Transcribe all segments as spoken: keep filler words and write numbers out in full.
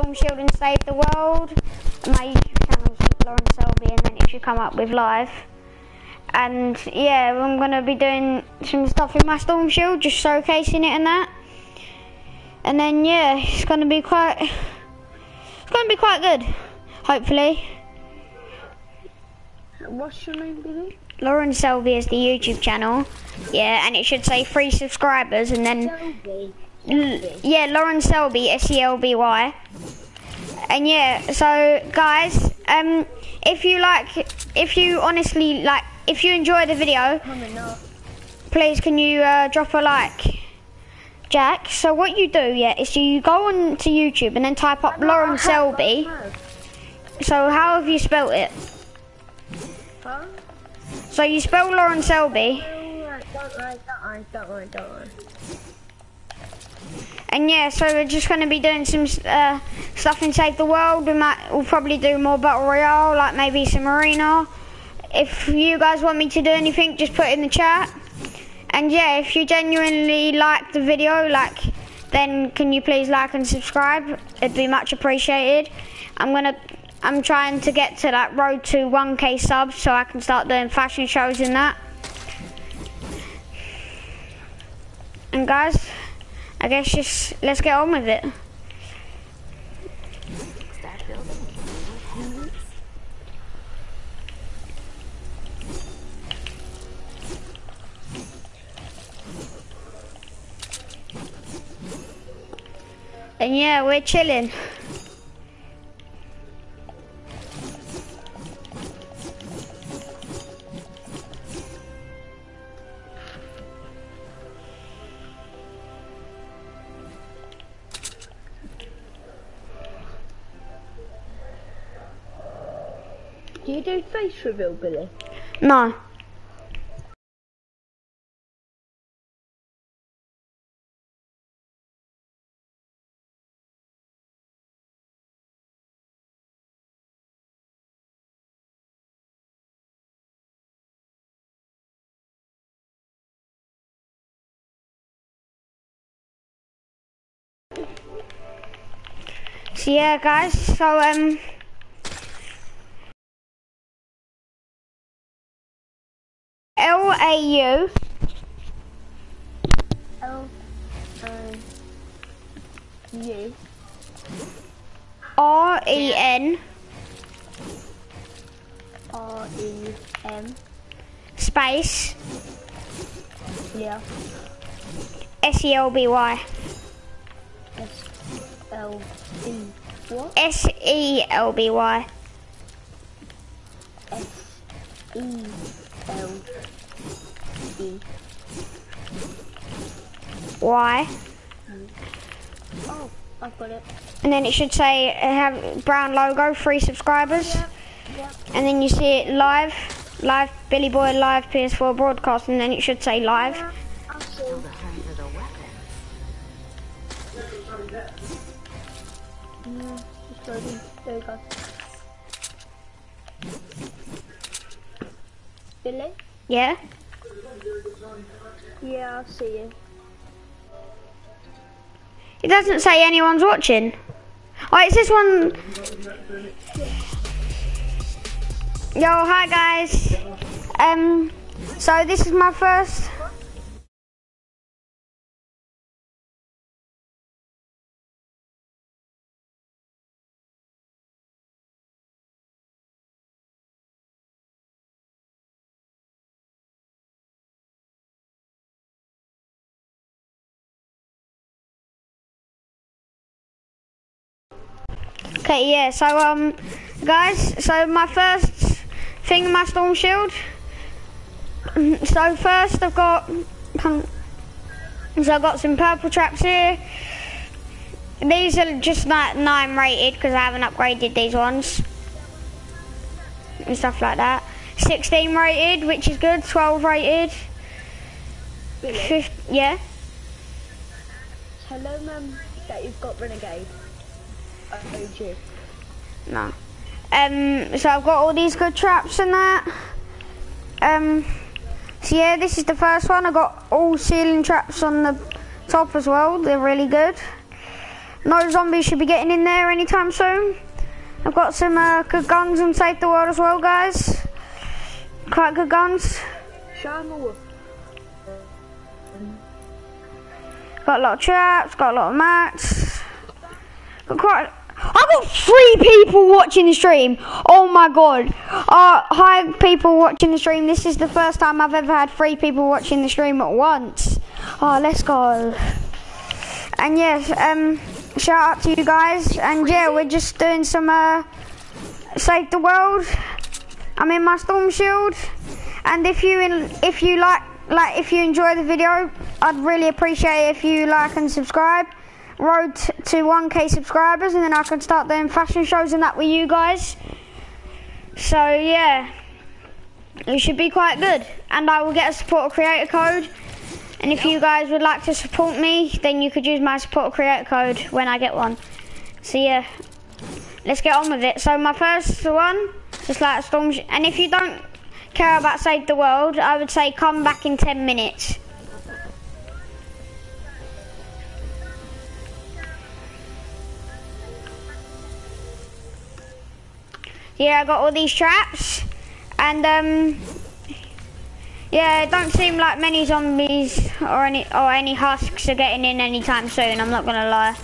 Storm Shield and Save the World. My YouTube channel is Lauren Selby, and then it should come up with live. And yeah, I'm gonna be doing some stuff with my Storm Shield, just showcasing it and that. And then yeah, it's gonna be quite, it's gonna be quite good, hopefully. What's your name, Billy? Lauren Selby is the YouTube channel. Yeah, and it should say three subscribers, and then Selby. L yeah, Lauren Selby, S E L B Y. And yeah, so guys, um, if you like, if you honestly like, if you enjoy the video, please can you uh, drop a like, Jack? So what you do, yeah, is you go on to YouTube and then type up Lauren Selby. So how have you spelt it? Huh? So you spell Lauren Selby. Don't worry, don't worry, don't worry, don't worry. And yeah, so we're just going to be doing some uh, stuff in Save the World. We might, we'll probably do more Battle Royale, like maybe some Arena. If you guys want me to do anything, just put it in the chat. And yeah, if you genuinely like the video, like, then can you please like and subscribe? It'd be much appreciated. I'm gonna, I'm trying to get to that road to one K subs so I can start doing fashion shows and that. And guys, I guess just let's get on with it. And yeah, we're chilling. Do you do face reveal, Billy? No. So yeah, guys, so um L A U L A U R E N R E M space yeah S E L B Y. S L E what? S E L B Y. S E L E Y. Oh, I've got it. And then it should say uh, have brown logo, three subscribers. Yep, yep. And then you see it live, live Billy Boy live P S four broadcast, and then it should say live. Yeah, I'll see. Yeah, just loading. There you go. Billy? Yeah. Yeah, I'll see you. It doesn't say anyone's watching. Oh, it's this one. Yo, hi guys. Um, so this is my first. Okay, yeah, so um, guys, so my first thing in my Storm Shield. So first I've got, so I've got some purple traps here. These are just like nine rated because I haven't upgraded these ones. And stuff like that. sixteen rated, which is good, twelve rated. Billy? Yeah? Tell them um, that you've got Renegade. I heard you. No. Um, so I've got all these good traps and that. Um, so yeah, this is the first one. I've got all ceiling traps on the top as well. They're really good. no zombies should be getting in there anytime soon. I've got some uh, good guns on Save the World as well, guys. Quite good guns. Show Got a lot of traps, got a lot of mats. Got quite. I got three people watching the stream. Oh my god. Uh, hi people watching the stream. This is the first time I've ever had three people watching the stream at once. Oh, let's go. And yes, um, shout out to you guys. And yeah, we're just doing some uh, Save the World. I'm in my Storm Shield. And if you in, if you like like if you enjoy the video, I'd really appreciate it if you like and subscribe. Road to one K subscribers, and then I can start doing fashion shows and that with you guys. So yeah, it should be quite good. And I will get a support creator code. And if you guys would like to support me, then you could use my support creator code when I get one. So yeah, let's get on with it. So my first one, just like a storm, sh and if you don't care about Save the World, I would say come back in ten minutes. Yeah, I got all these traps, and um, yeah, it don't seem like many zombies or any or any husks are getting in anytime soon. I'm not gonna lie.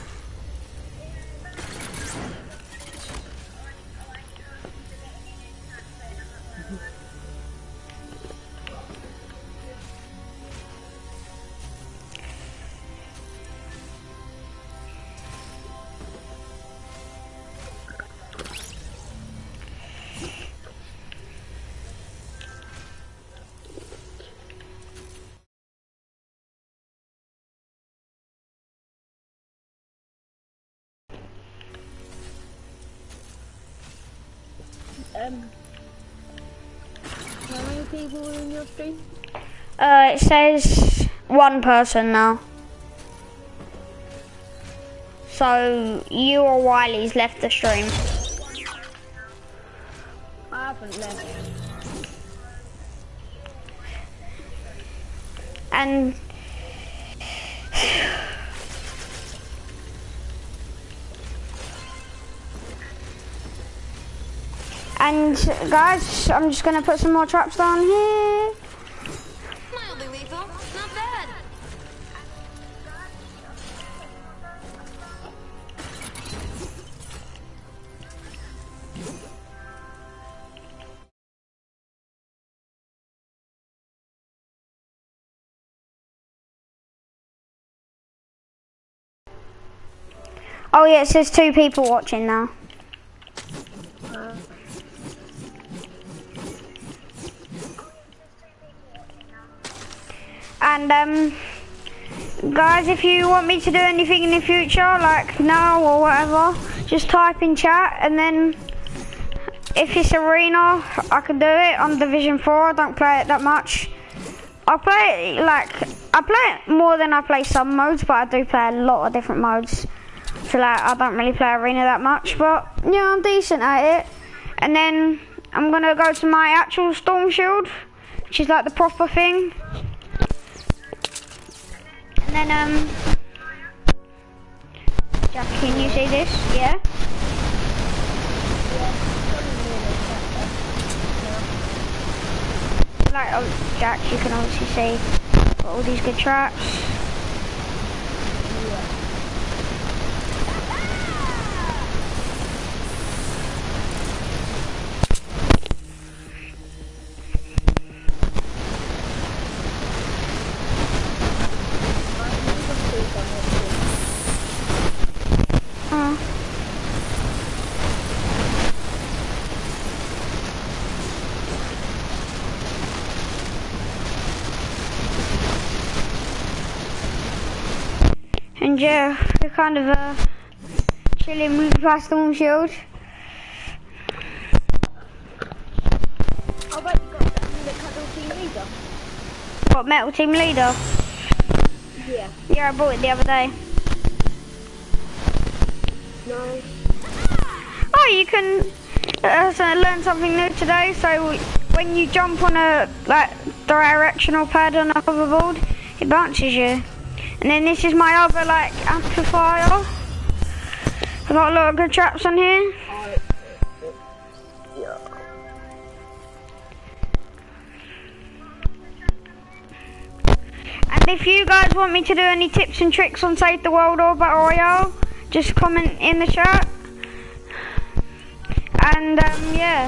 Um, how many people are in your stream? Uh, it says one person now. So you or Wiley's left the stream. I haven't left. And And guys, I'm just gonna put some more traps down here. Mildly lethal, not bad. Oh yeah, it says two people watching now. And um, guys, if you want me to do anything in the future, like now or whatever, just type in chat, and then if it's arena, I can do it on Division four. I don't play it that much. I play it, like, I play it more than I play some modes, but I do play a lot of different modes. So like, I don't really play arena that much, but yeah, I'm decent at it. And then I'm gonna go to my actual Storm Shield, which is like the proper thing. And then, um, Jack, can you see this? Yeah? Like, oh, Jack, you can obviously see got all these good traps. Uh. And yeah, we're kind of uh, chilling with my Storm Shield. I bet you got that from the Cuddle Team Leader. What, Metal Team Leader? Yeah. Yeah, I bought it the other day. No. Oh, you can uh, so learn something new today. So when you jump on a like directional pad on a hoverboard, it bounces you. And then this is my other like amplifier. We got a lot of good traps on here. I, yeah. And if you guys want me to do any tips and tricks on Save the World or Battle Royale, just comment in the chat. And um, yeah.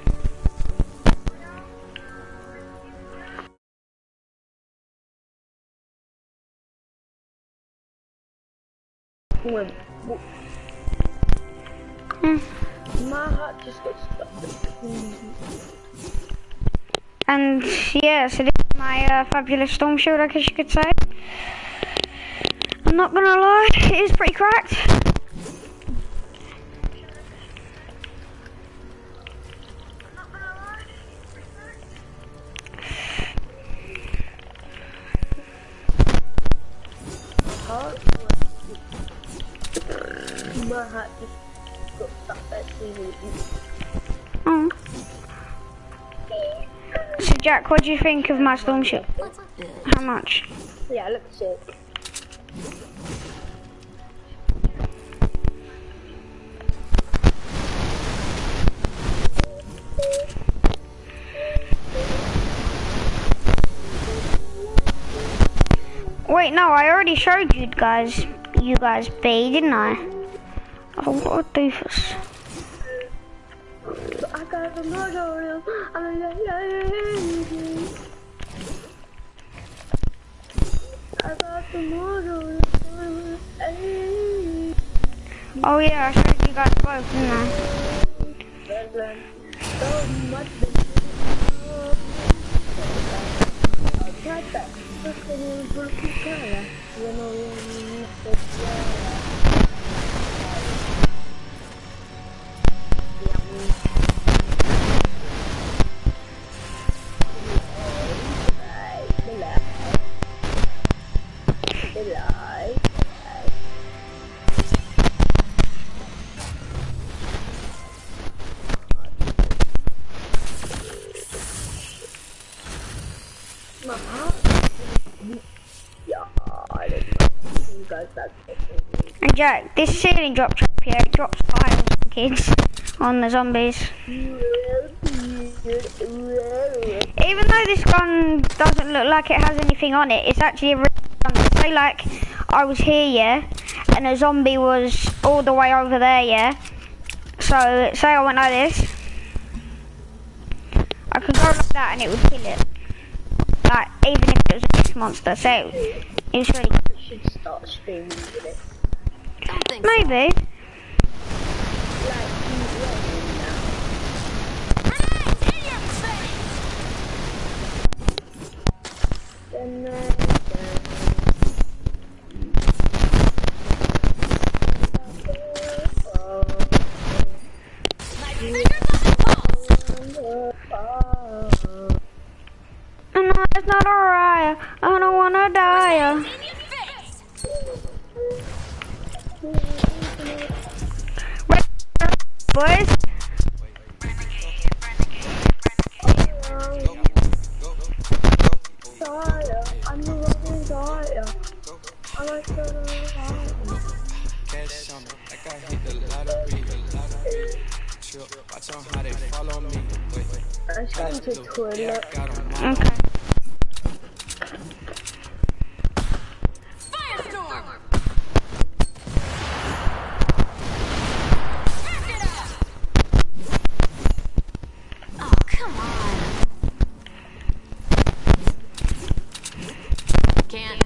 When, Hmm. my heart just got stuck. And yeah, so this is my uh, fabulous storm shield, I guess you could say. I'm not gonna lie, it is pretty cracked. Heart, my heart just got stuck there. Oh. So Jack, what do you think of my storm shield? How much? Yeah, look sick. Wait, no, I already showed you guys, you guys B, didn't I? Oh, what a doofus. I got the motor. I got the motor. Oh yeah, I showed you guys both, didn't I? So much. And Jack, this ceiling drop trap here, it drops fire kids on the zombies. Even though this gun doesn't look like it has anything on it, it's actually a real gun. Say like I was here, yeah, and a zombie was all the way over there, yeah. So say I went like this, I could go like that and it would kill it. Like even if it was a fish monster, so it, it was really good. Should start streaming with it. Don't think so. Maybe. Like you running now. Grenade in your face! Then uh, My fingers on the pulse! I know it's not alright. I don't wanna die. In your face! Boys. I'm the running dire. I like the Cash on me, like I hit the lottery, the lottery. Chill, watch on how they follow me. Wait, I'm going to toilet. got 'em all. Okay. Firestorm! Back it up! Oh, come on. Can't.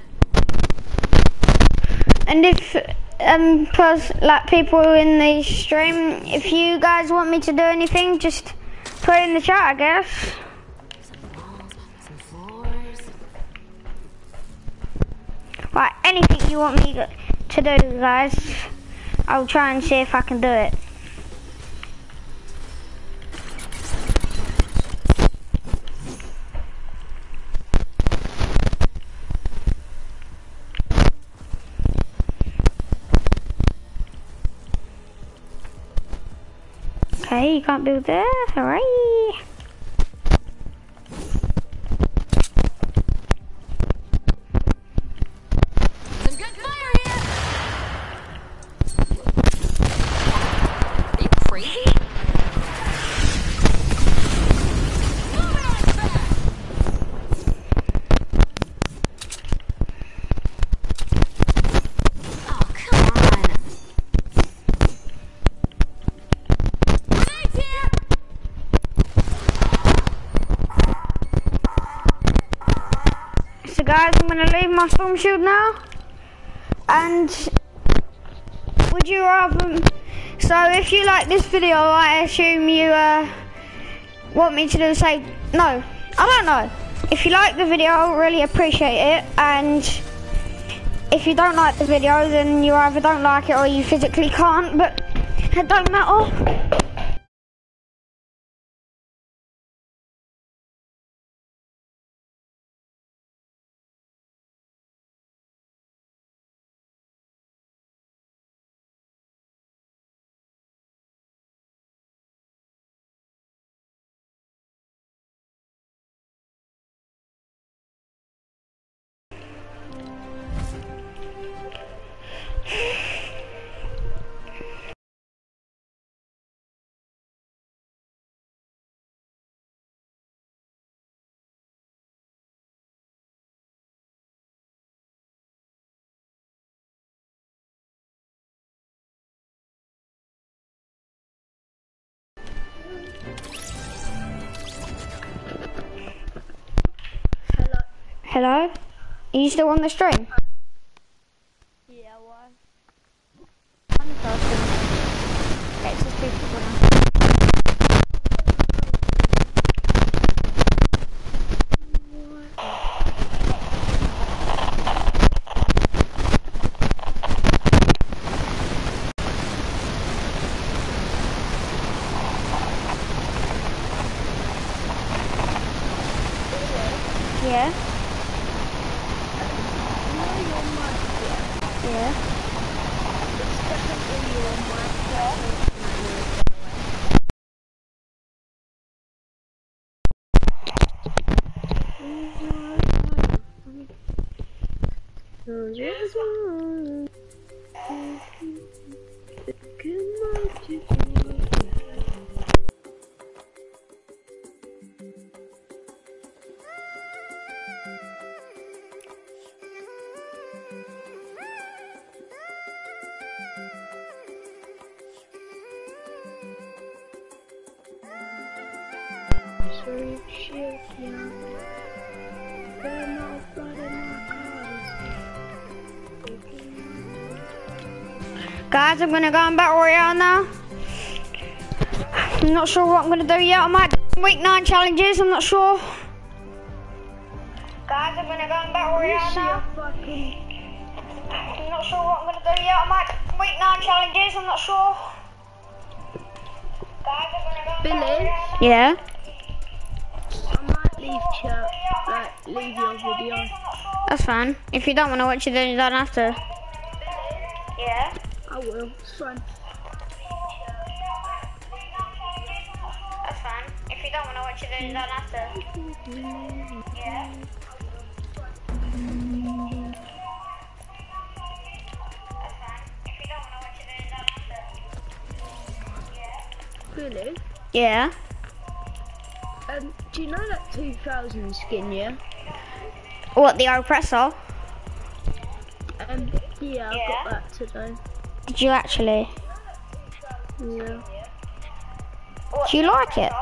And if um plus like people in the stream, if you guys want me to do anything, just put it in the chat, I guess. Some walls, some floors. Like anything you want me to do, guys, I'll try and see if I can do it. Okay, you can't build there, alright. Some good fire here! guys, I'm gonna leave my storm shield now. And would you rather? So if you like this video, I assume you uh, want me to do the same. No, I don't know. If you like the video, I'll really appreciate it. And if you don't like the video, then you either don't like it or you physically can't. But it don't matter. Hello? Are you still on the stream? Yeah, why? One person. It's just two people now. Yeah? Yeah. It's definitely your mic. Guys, I'm gonna go on Battle Royale now. I'm not sure what I'm gonna do yet. I might do week nine challenges, I'm not sure. Guys, I'm gonna go on Battle Royale now. I'm not sure what I'm gonna do yet. I might do week nine challenges, I'm not sure. Guys, I'm gonna go on Billy? Battle Royale now. Yeah? I might leave chat, like, leave your video. That's fine. If you don't wanna watch it, then you don't have to. Yeah? I will, it's fine. That's fine. If you don't want to watch it, then you don't have to. Yeah? That's fine. If you don't want to watch it, then you don't have to. Yeah? Billy? Yeah? Um, do you know that two thousand skin, yeah? What, the oppressor? Um, yeah, I Yeah. got that today. Did you actually? Yeah. Do you like it?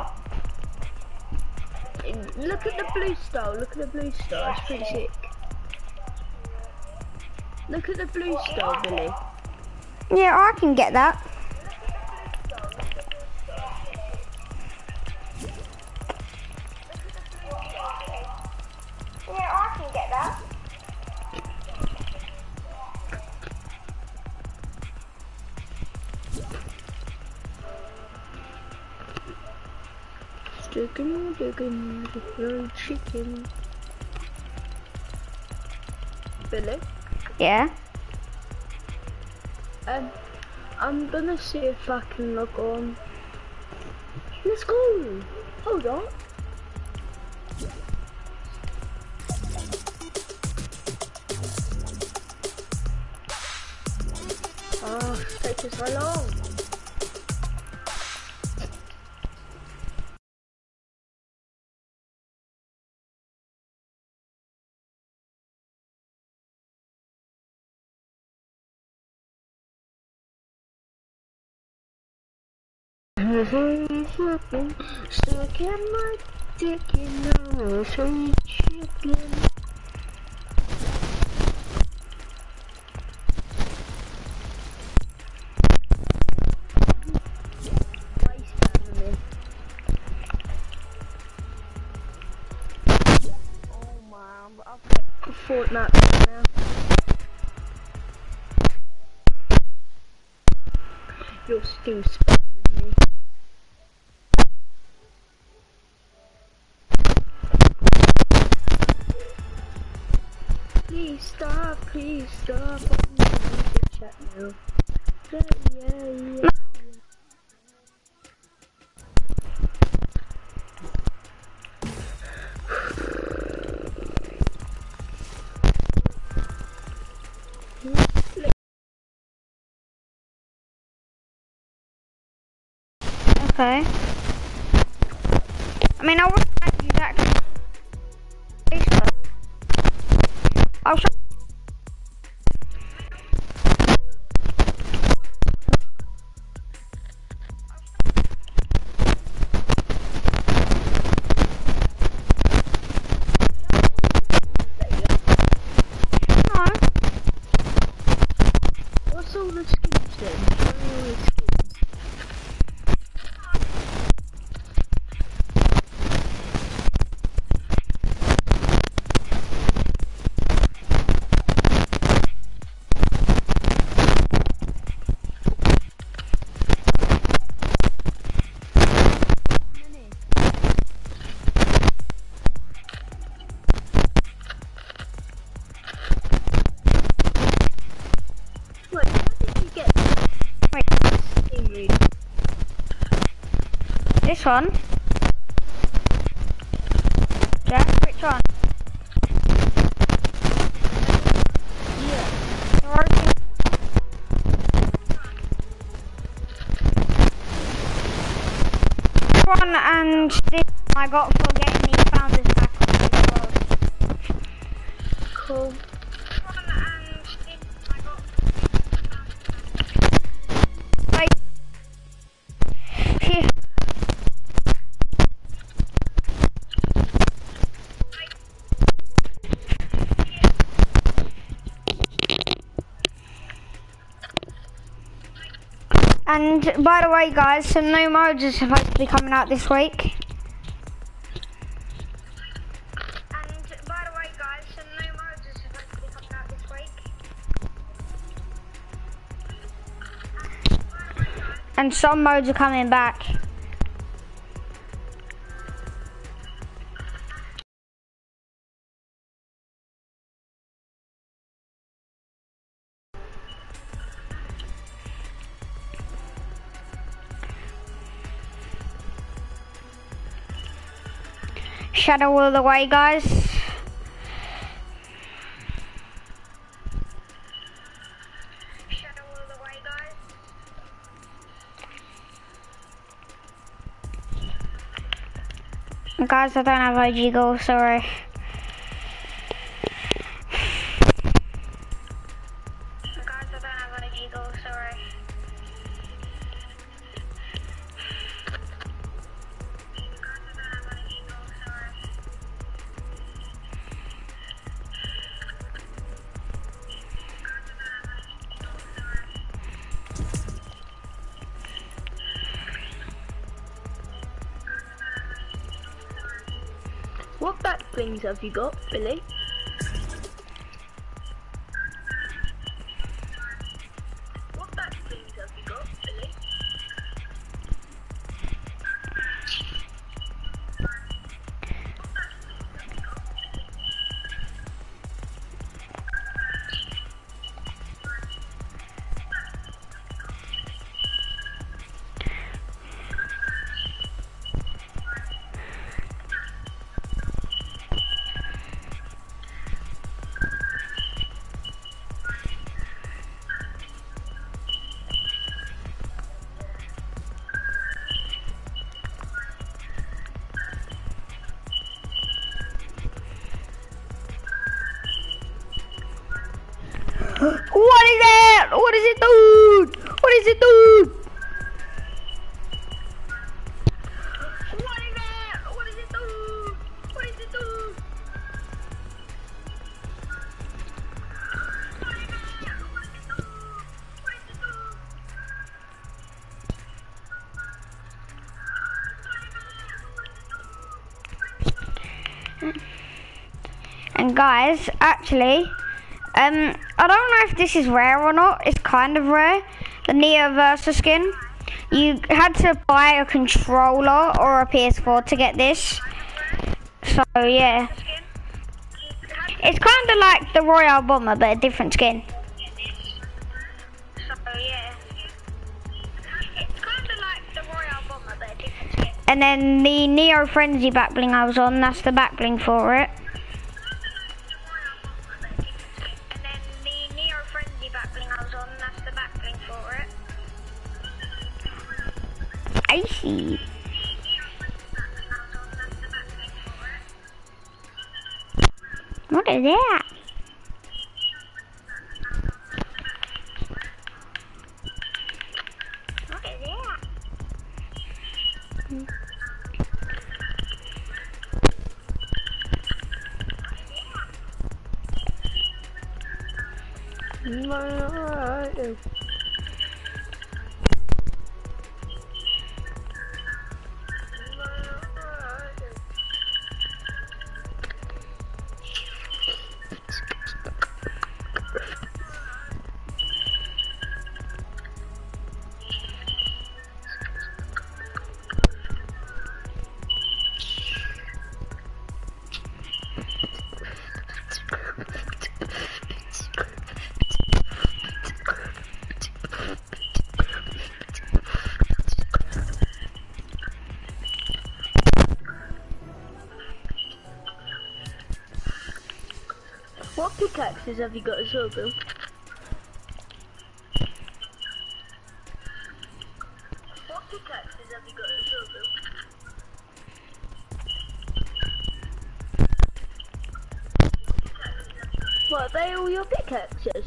Look at the blue star, look at the blue star, it's pretty sick. Look at the blue star, Billy. Yeah, I can get that. Yeah, I can get that. Chicken, chicken, fried chicken. Billy? Yeah? Um, I'm gonna see if I can log on. Let's go! Hold on. Oh, it's taking so long. Stuck in my dick in the free chicken. Fortnite now. You're still spamming me. Please stop, please stop. I'm going to chat now. Yeah, yeah, yeah. Okay. I mean, I wouldn't exactly. I'll show. No. What's all the skins then? Show me all the skins. Wait, how did you get Wait, Steam reader? this one. Jack, which one? Yeah. The rotating- This one and this I got for getting the founders pack as well. Cool. Like, here. And by the way, guys, some new modes are supposed to be coming out this week. And by the way, guys, some new modes are supposed to be coming out this week. And some modes are coming back. Shadow of the way, guys. Shadow of the way, guys. Guys, I don't have O G goals, sorry. Guys, I don't have O G goals, sorry. What back blings have you got, Billy? What back blings have you got, Billy? What is that? What is it, dude? What is it, dude? What is that? What is it, dude? What is it, dude? And And guys, actually, um, I don't know if this is rare or not. It's kind of rare. The Neo Versa skin. You had to buy a controller or a P S four to get this. So yeah, it's kind of like the Royale Bomber, but a different skin. So yeah, it's kind of like the Royale Bomber, but a different skin. And then the Neo Frenzy back bling I was on. That's the back bling for it. And then the Neo Frenzy back bling I was on. That's the back bling for it. I see. What is that? What is that? No. What pickaxes have you got as well, Bill? What pickaxes have you got as well, Bill? What, are they all your pickaxes?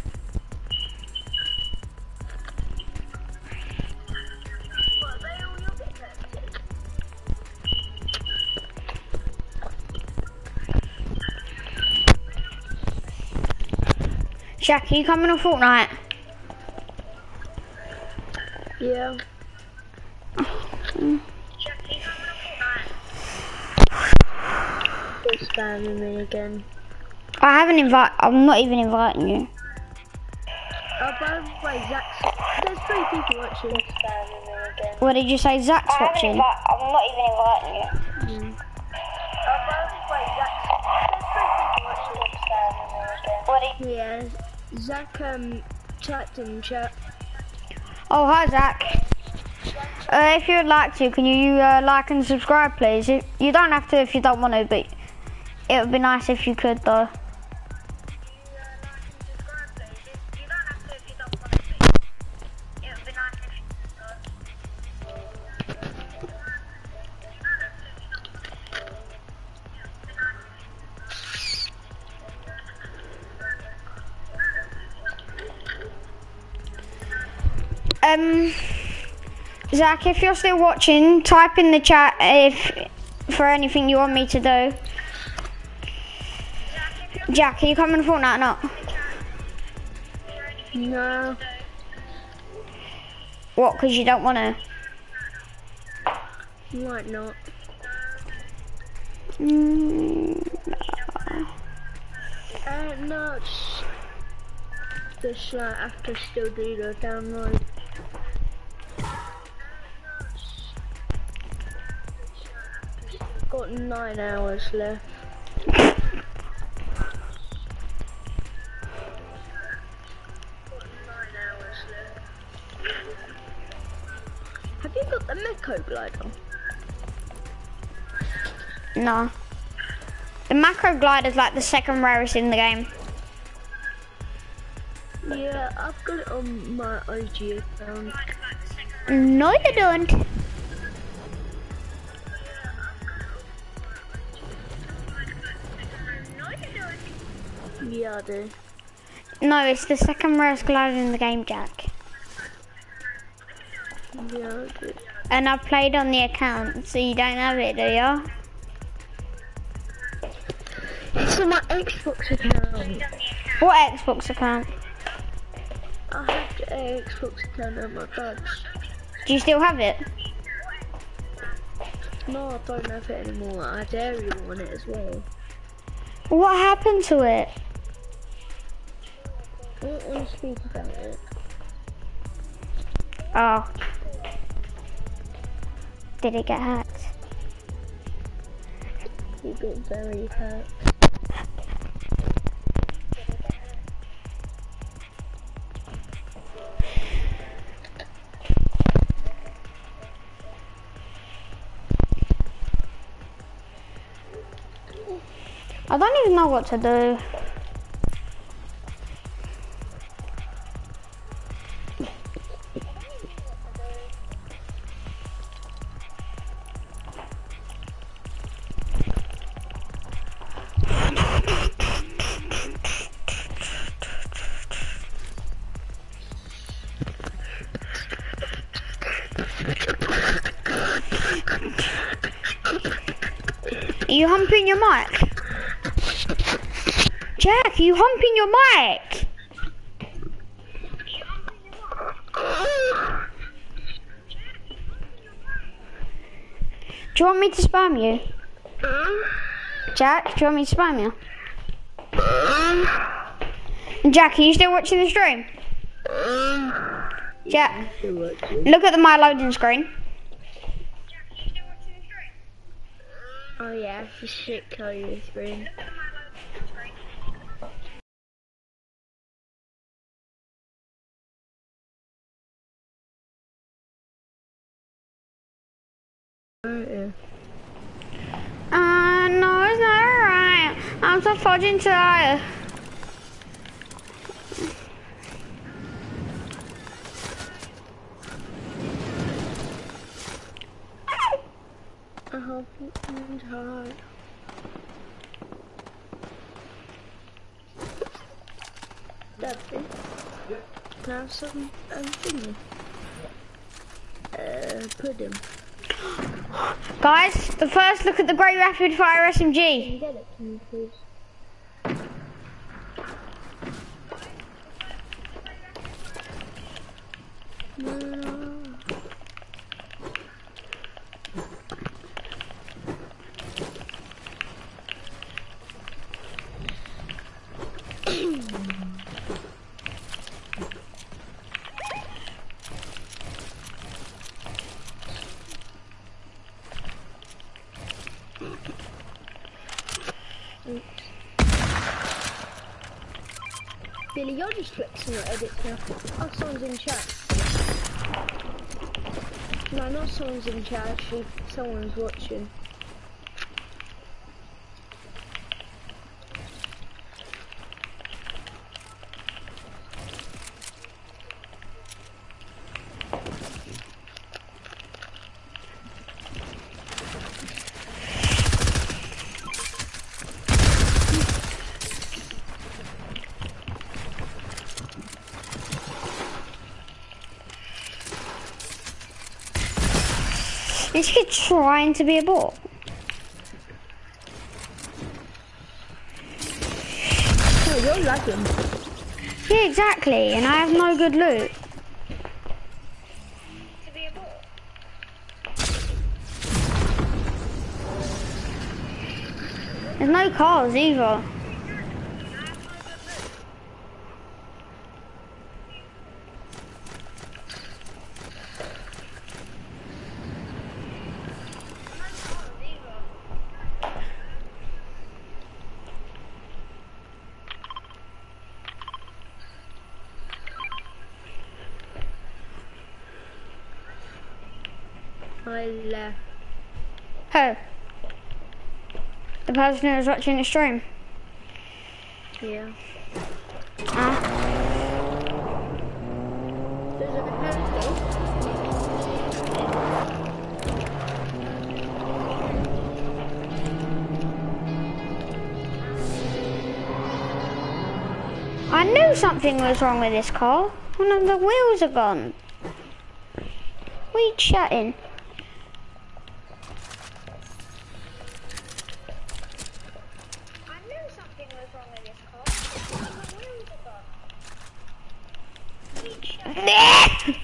What, are they all your pickaxes? Jack, are you coming on Fortnite? Yeah. They're spamming me again. I haven't invite. I'm not even inviting you. Oh, by the way, Zach's... There's three people watching. They're spamming me again. What did you say? Zach's I haven't watching. invi- I'm not even inviting you. Mm. Oh, by the way, Zach's... There's three people watching. What did Yeah, Zach um chat in chat. Oh, hi Zach. Uh, if you'd like to, can you uh, like and subscribe, please? You you don't have to if you don't want to, but it would be nice if you could, though. Um, Zach, if you're still watching, type in the chat if for anything you want me to do. Jack, are you coming to Fortnite or not? No. What, because you don't want to? Might not. Mm, Uh, no, it's just like I have to still do the download. Got nine hours left. Have you got the Mako glider? no. The macro glider is like the second rarest in the game. Yeah, I've got it on my O G account. No, you don't. Yeah, I do. No, it's the second rarest glider in the game, Jack. Yeah, I do. And I've played on the account, so you don't have it, do you? It's on my Xbox account. What Xbox account? I have the Xbox account on my dad's. Do you still have it? No, I don't have it anymore. I dare you on it as well. What happened to it? I don't want to speak about it. Oh. Did it get hacked? You got very hurt. I don't even know what to do. Are you humping your mic? Jack, are you humping your mic? Do you want me to spam you? Jack, do you want me to spam you? Jack, are you still watching the stream? Jack, look at the my loading screen. Oh yeah, it's a shit colour screen. Oh, Uh, no, it's not alright. I'm so fucking tired. I hope I'm tired. That's it. Can I have some um, thingy? Uh, pudding. Guys, the first look at the Great Rapid Fire S M Can G. you get it to me, please? No. Billy, you're just flexing your edits now. Oh, someone's in chat. No, not someone's in chat, actually. Someone's watching. Is he trying to be a bot? Oh, you're lagging. Yeah, exactly, and I have no good loot. There's no cars either. I left. Who? The person who was watching the stream. Yeah. Ah. There's a helicopter. I knew something was wrong with this car. One of the wheels are gone. What are you chatting? I knew something was wrong with this car. One of the wheels are gone. What are you chatting?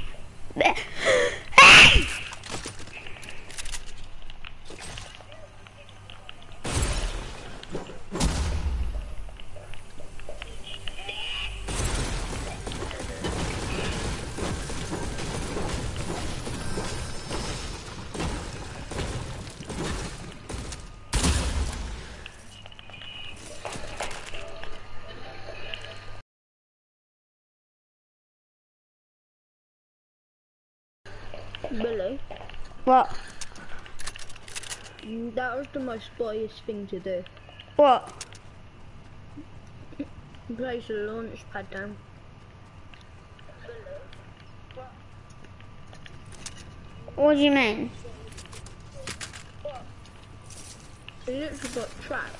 Billy, What? mm, that was the most boyish thing to do. What? Place the launch pad down. What do you mean? He literally got trapped.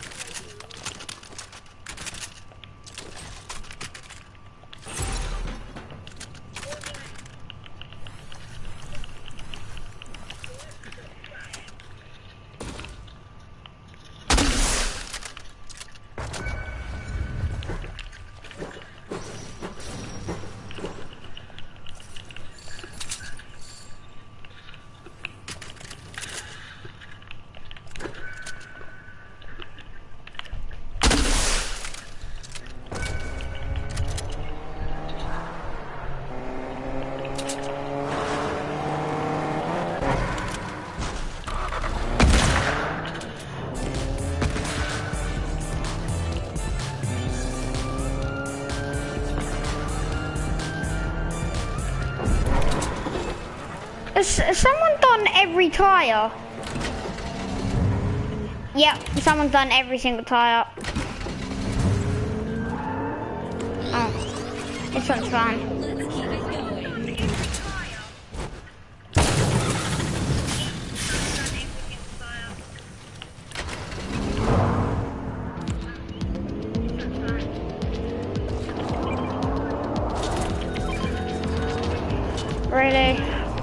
Has, has someone done every tyre? Yep, someone's done every single tyre. Oh, this one's fun. Really?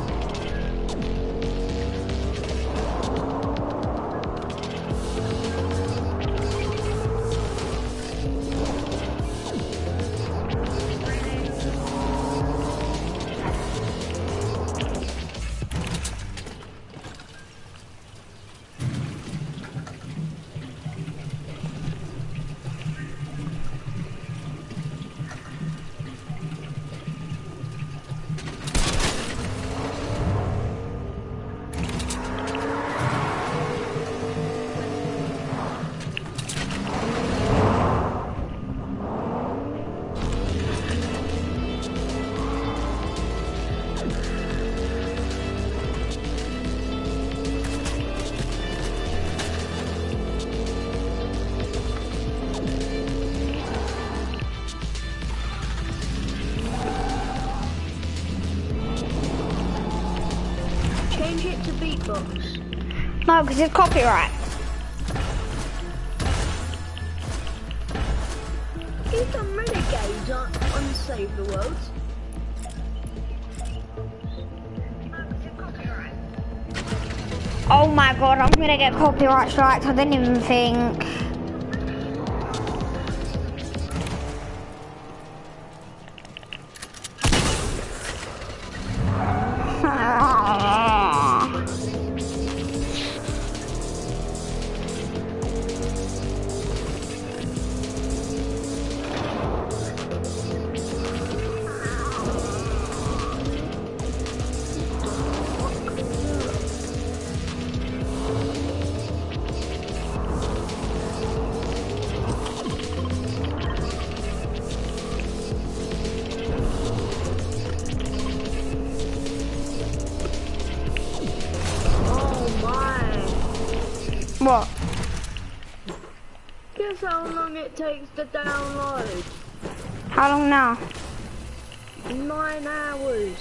Change it to beatbox. No, because it's copyright. Even renegades aren't unsave the world. Oh my god, I'm gonna get copyright strikes. I didn't even think. What? Guess how long it takes to download? How long now? Nine hours.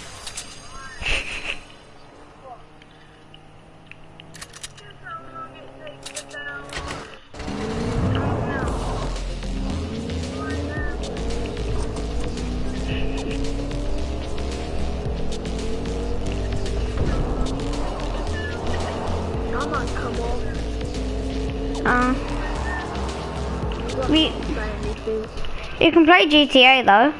I might come on. Uh, we, Play anything. you can play G T A though.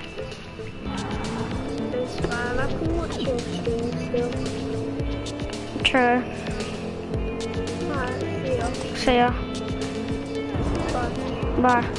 It's fine. I can watch your stream still. True. Alright, see ya. See ya. Bye. Bye.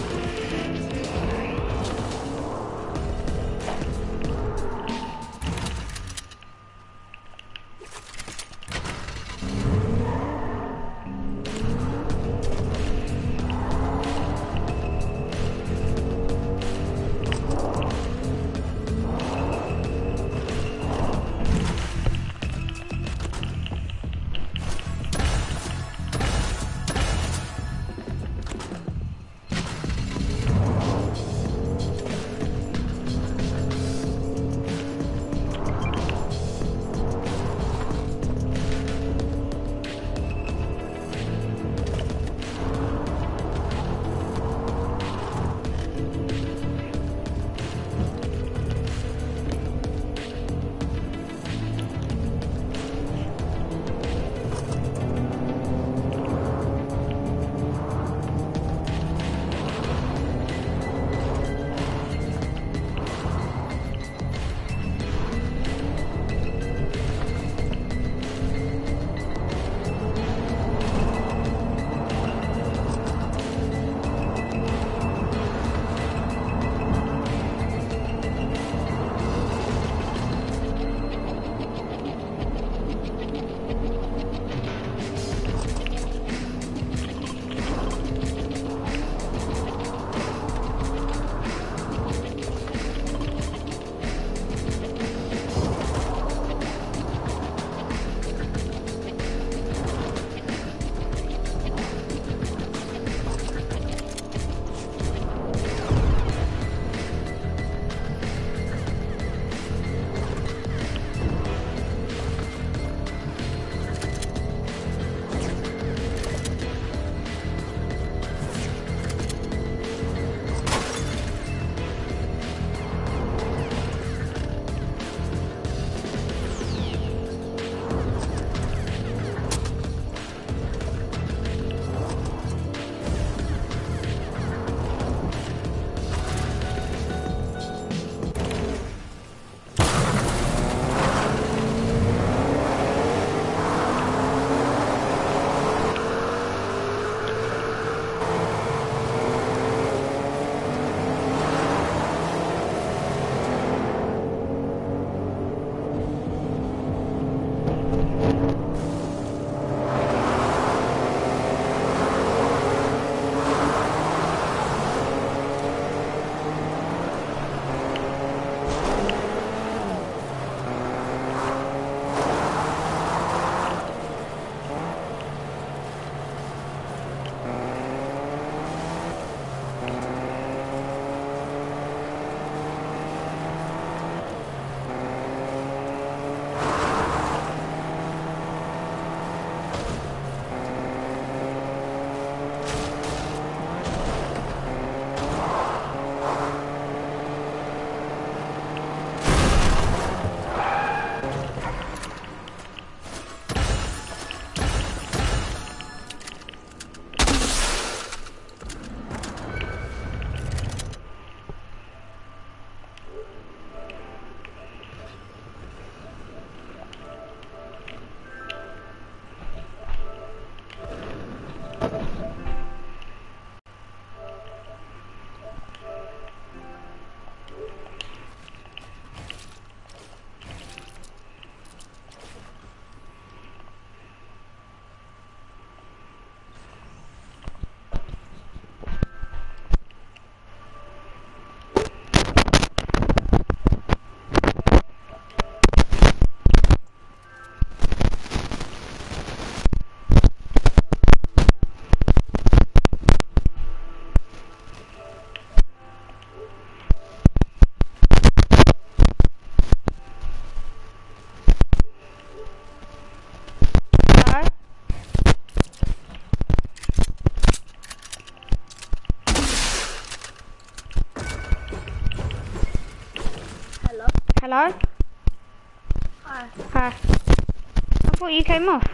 Hello? Hi. Hi. I thought you came off.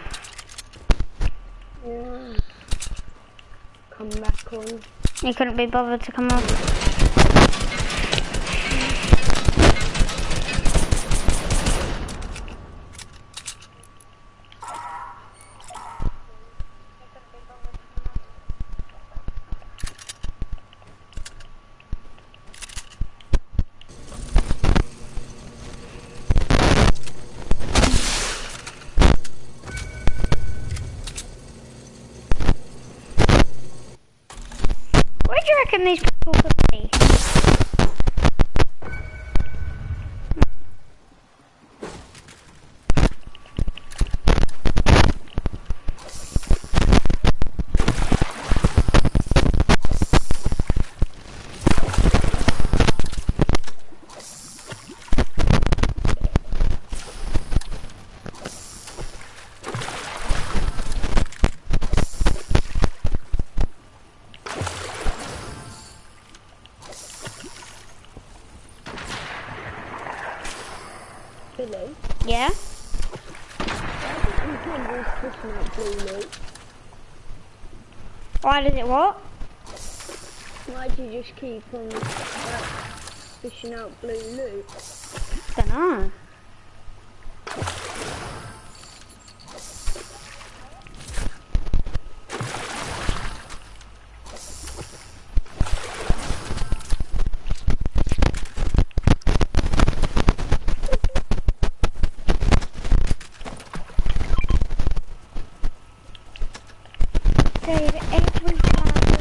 Yeah. Come back on. You couldn't be bothered to come off. Where do you reckon these people could be? Billy, Yeah? you can always pushing out blue loot. Why does it what? Why do you just keep on like, fishing out blue loot? Dunno. Save every time.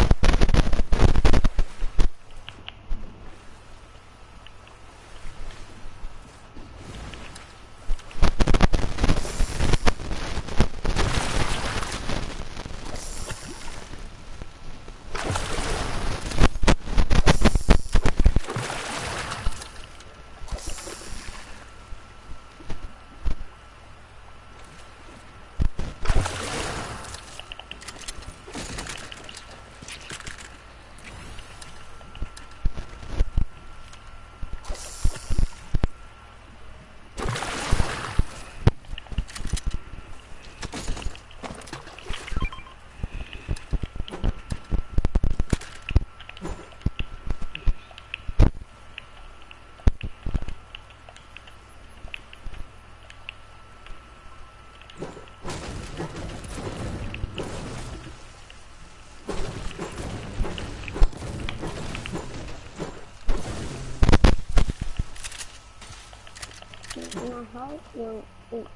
My house will eat.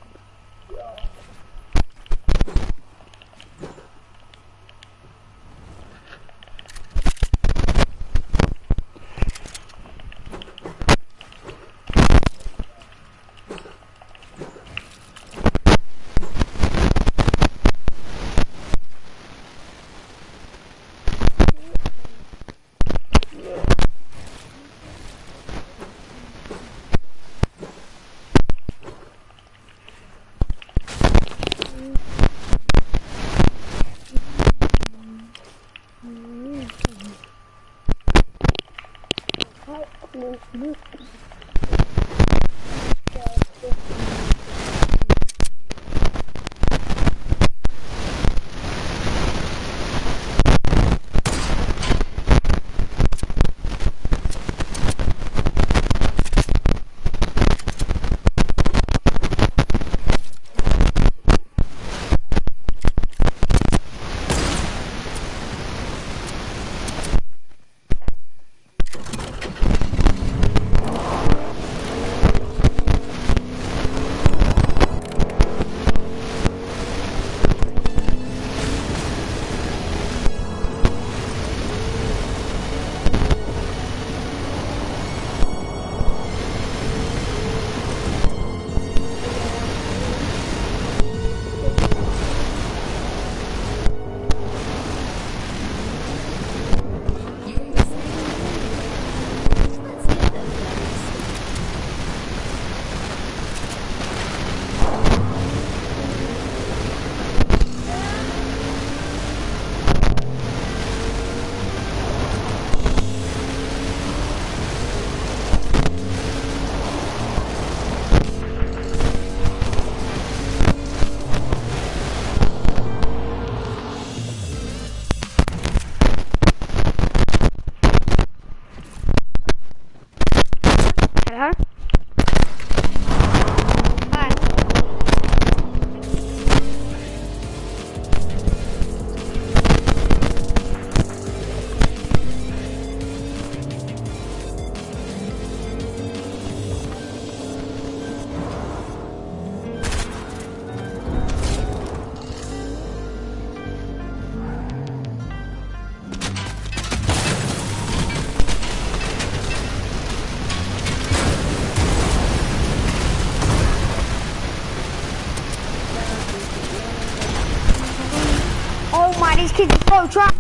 these kids are so trash.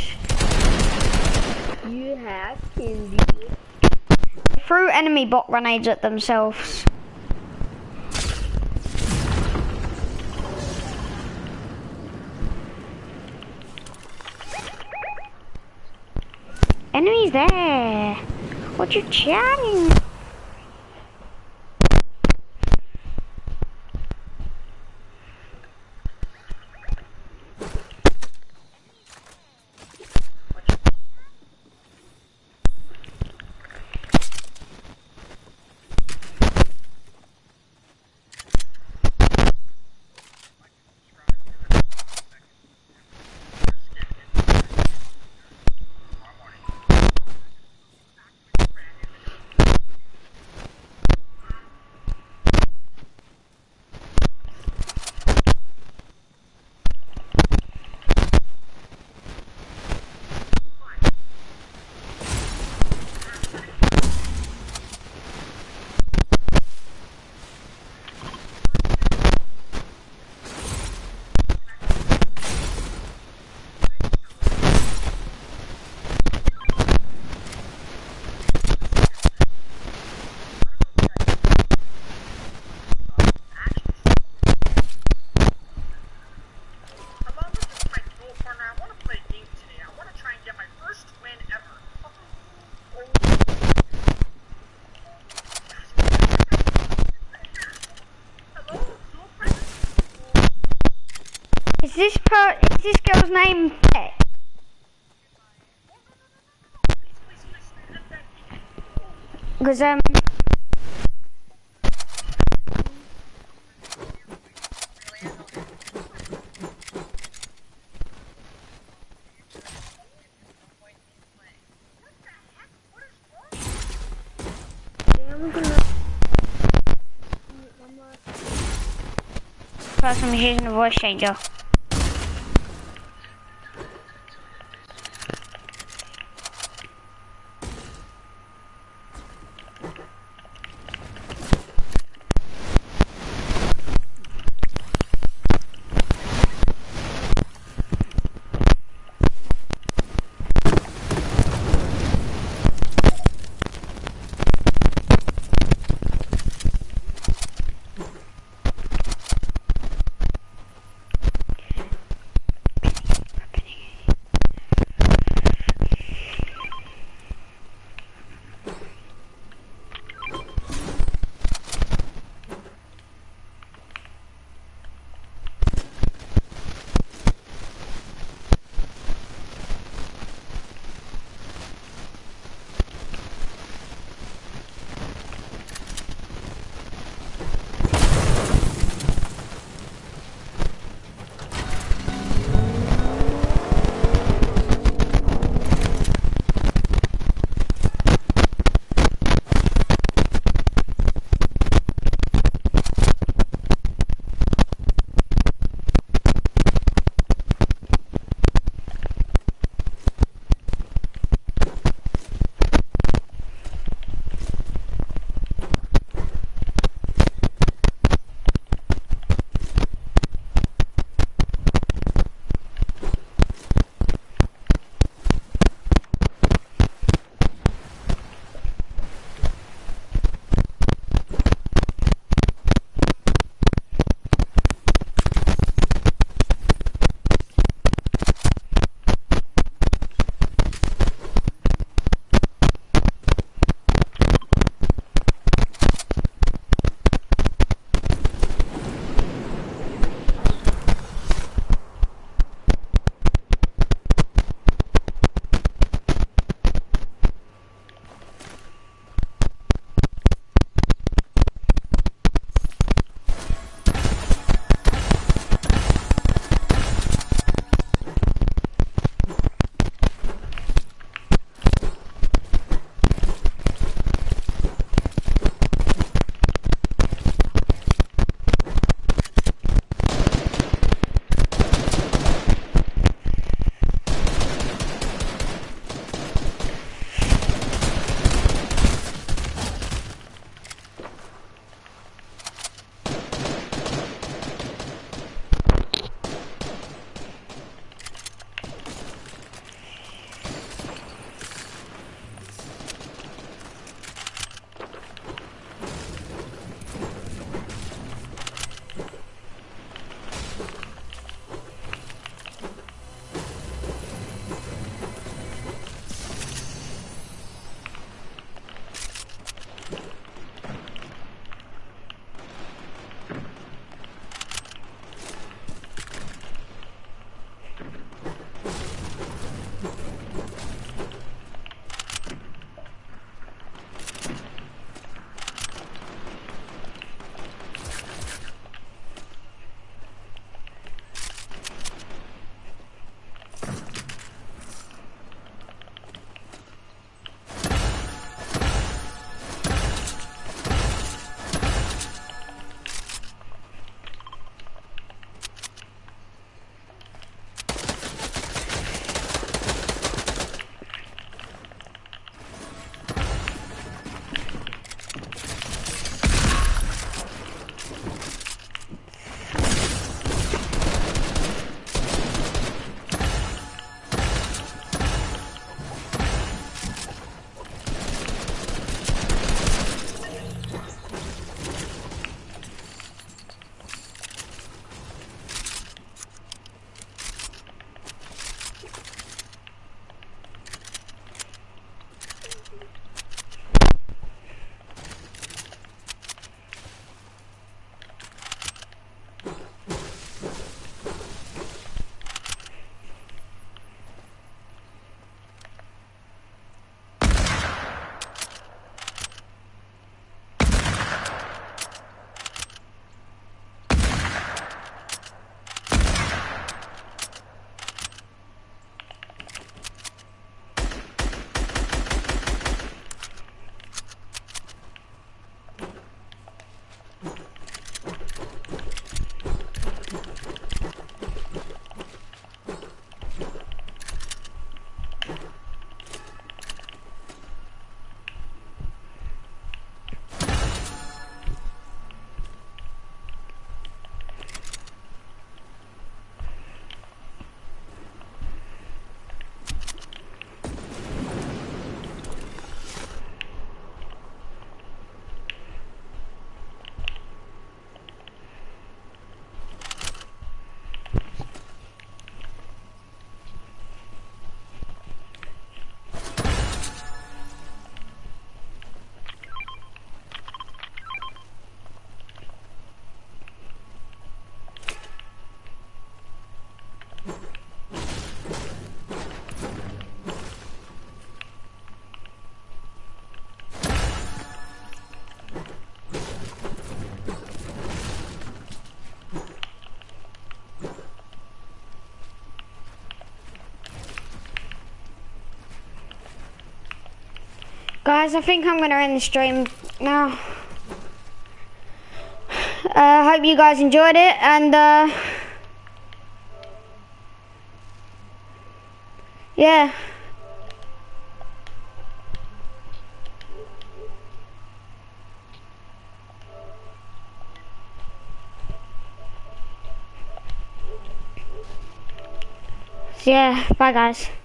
You have candy. They threw enemy bot grenades at themselves. Enemies there. What you chatting? Is this per is this girl's name Pet? Because um person was using a voice changer. Guys, I think I'm gonna end the stream now. I uh, hope you guys enjoyed it, and uh, yeah. Yeah, bye guys.